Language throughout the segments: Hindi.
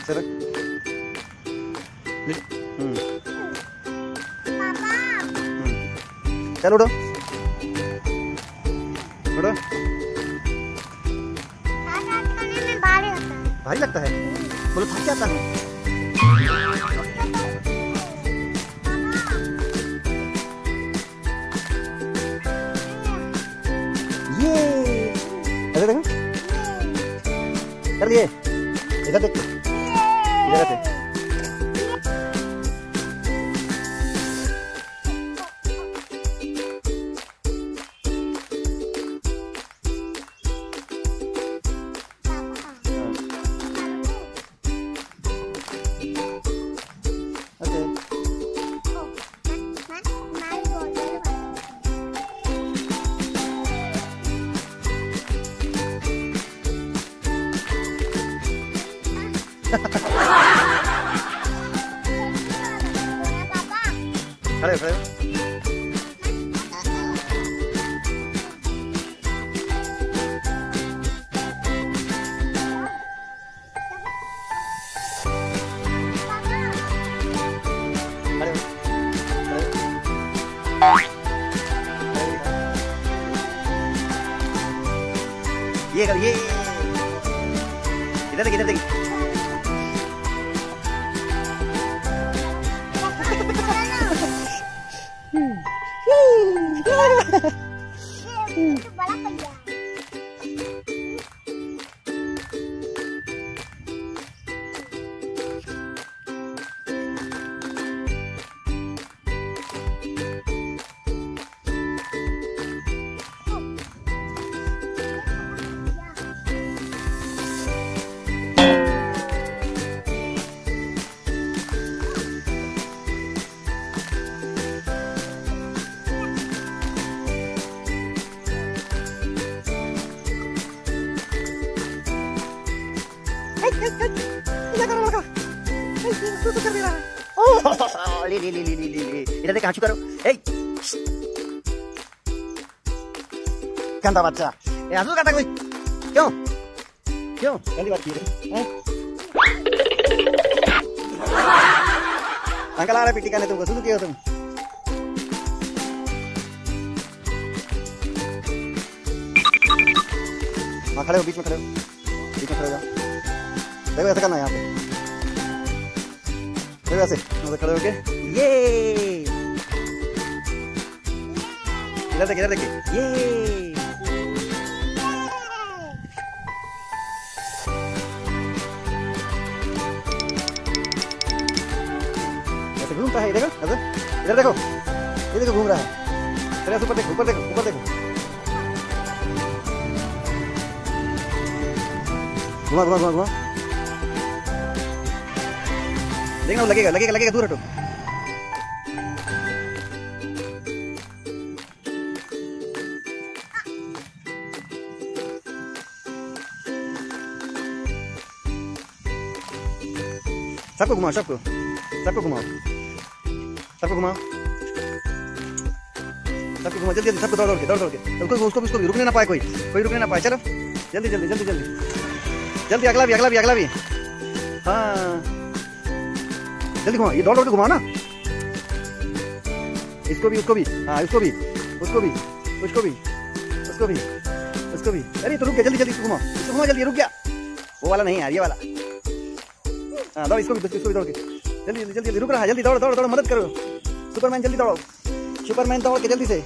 ऐसे रख। चल उठो उठो। भारी लगता है, बोलो थक जाता है। ये ऐसे देखो, कर लिए, इधर देख, इधर देख। खड़े खड़े ये कर, ये इधर देख, इधर देख। बड़ा पहिया ले इधर देख, आंसू करो। गंदा बच्चा, आंसू करता कोई? क्यों क्यों गंदी बात की रे? अंकल आ रहे पिटी करने तुमको, सुधु क्यों तुम? हाँ खड़े हो, बीच में खड़े हो, बीच में खड़े हो जाओ। देखो ऐसा करना है यहाँ पे, देखो ऐसे खड़े होके। ये इधर देखिए, इधर देखिए, ये ऐसे घूमता है। देखो ऐसे, इधर देखो, ये देखो घूम रहा है। चलो ऊपर देखो, ऊपर देखो, ऊपर देखो, घुमा घुमा घुमा घुमा। देखना, लगेगा लगेगा लगेगा, दूर हटो। सबको घुमाओ, सबको सबको घुमाओ, सबको घुमाओ, सबको घुमाओ, जल्दी जल्दी, सबको दौड़ दौड़ के, दौड़ दौड़ के। उसको भी रुकने ना पाए, कोई रुकने ना पाए। चलो जल्दी जल्दी जल्दी जल्दी जल्दी, अगला भी, अगला भी, अगला भी। हाँ जल्दी घुमाओ, ये दौड़ दौड़ के घुमाओ ना। इसको भी, उसको भी, हाँ उसको भी, उसको भी, उसको भी, उसको भी, उसको भी। अरे तो रुक गया, जल्दी जल्दी घुमाओ, इसको घुमाओ जल्दी, रुक गया। वो वाला नहीं यार, ये वाला। हाँ दौड़, इसको भी दौड़ के, जल्दी जल्दी जल्दी, रुक रहा है, जल्दी दौड़ दौड़ दौड़, मदद करो सुपरमैन, जल्दी दौड़ो सुपरमैन, दौड़ के जल्दी से।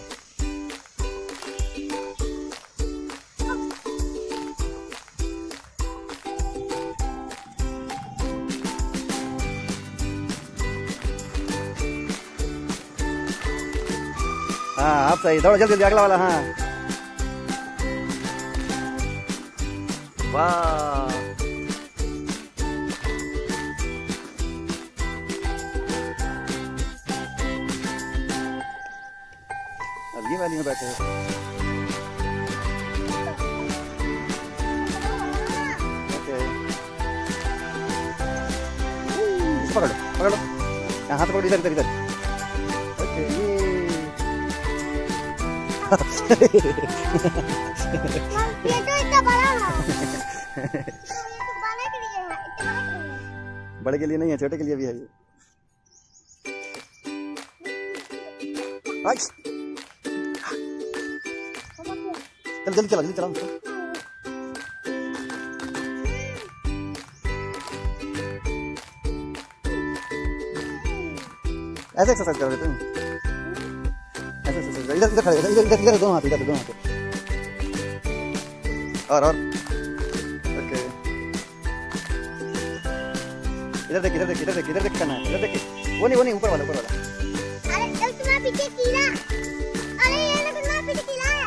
हाँ आप सही, दौड़ो जल्दी जल्दी, अगला वाला। हाँ वाह, अब ये वाली में बैठे हो। ओके पकड़ो पकड़ो, हाथ पकड़ो, इधर इधर इधर। ओके ये तो इतना बड़ा है। ये तो बड़ा के लिए है, इतना बड़ा के लिए। बड़े के लिए नहीं है, छोटे के लिए भी है ये। चल जल्दी चला, जल्दी चला उसको। ऐसे एक्सरसाइज करोगे तुम, ऐसे एक्सरसाइज। इधर इधर खड़े, इधर इधर इधर दोनों हाथ, इधर दोनों हाथ। और ओके। इधर देख, इधर देख, इधर देख, इधर देख करना है, इधर देख। वो नहीं, ऊपर वाला, ऊपर वाला। अरे तुम्हारे पीछे कीड़ा, अरे ये ना तुम्हारे पीछे कीड़ा है।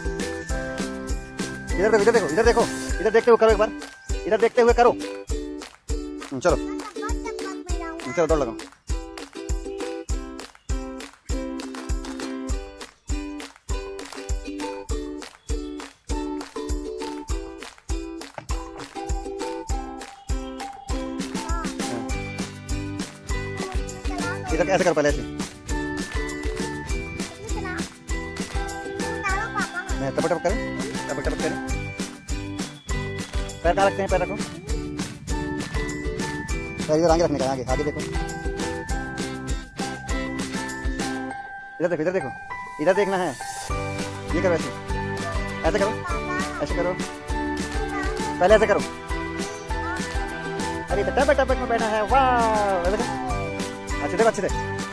इधर देखो, इधर देखो, इधर देखो, इधर देखते हुए करो एक बार, इधर देखते हुए करो। चलो चलो दौड़ लगाओ। इधर ऐसे कर, पहले ऐसे। मैं टप टप करें, टप टप करें। पैर कहाँ रखते हैं, पैर रखो। पैर इधर आगे रखने का, आगे आगे देखो। इधर देखो, इधर देखो, इधर देखना है। ये करो ऐसे, ऐसे करो, ऐसे करो। पहले ऐसे करो। अरे टप टप में बैठा है, वाह। अच्छे से, अच्छे से।